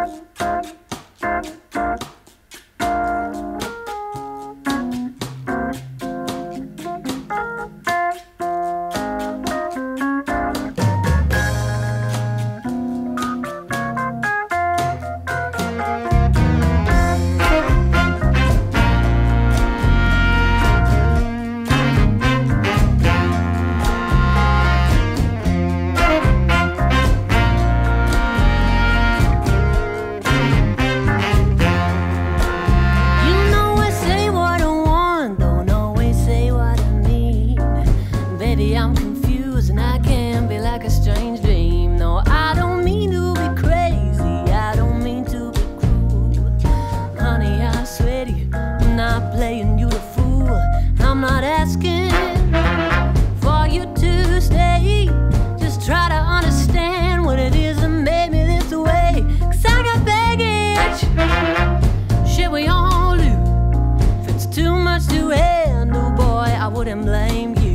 I'm confused and I can be like a strange dream. No, I don't mean to be crazy, I don't mean to be cruel. Honey, I swear to you, I'm not playing you the fool. I'm not asking for you to stay. Just try to understand what it is that made me this way. 'Cause I got baggage, shit we all do. If it's too much to handle, boy, I wouldn't blame you.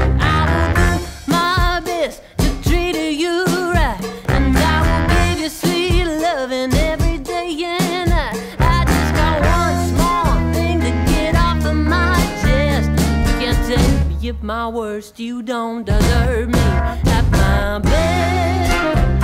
Give my worst, you don't deserve me at my best.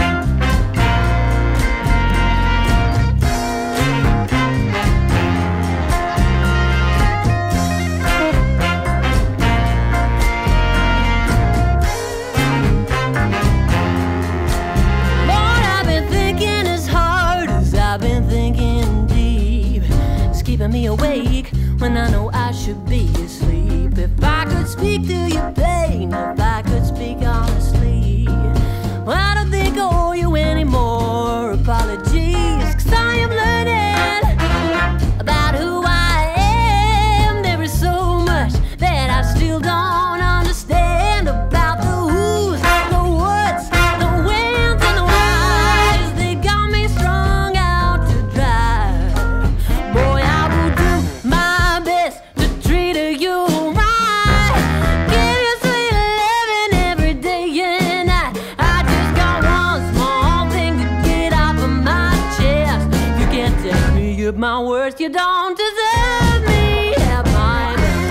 Lord, I've been thinking as hard as I've been thinking deep. It's keeping me awake when I know I should be asleep. If I could speak to your pain, if I could speak honestly, well, I don't think I owe you any more apologies. 'Cause I am learning about who I am. There is so much that I still don't understand about the who's, the what's, the when's, and the why's. They got me strung out to dry. Boy, I will do my best to treat you right. Give you sweet loving every day and night. I just got one small thing to get off of my chest. You can't take me at my worst, you don't deserve me at my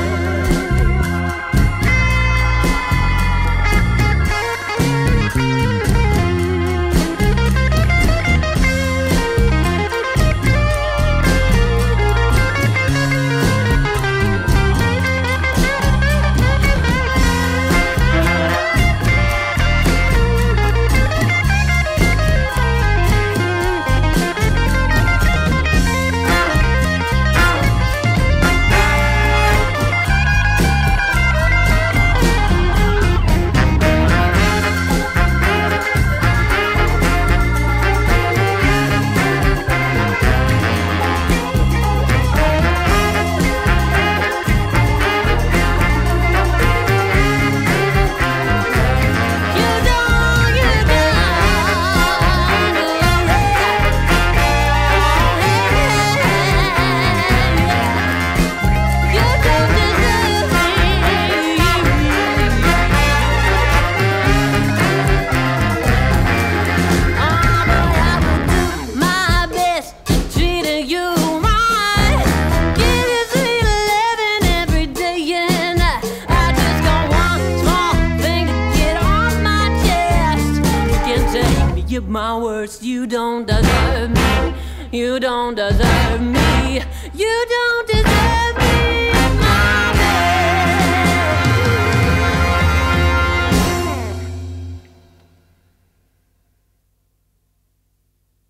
my worst, you don't deserve me. You don't deserve me. You don't deserve me.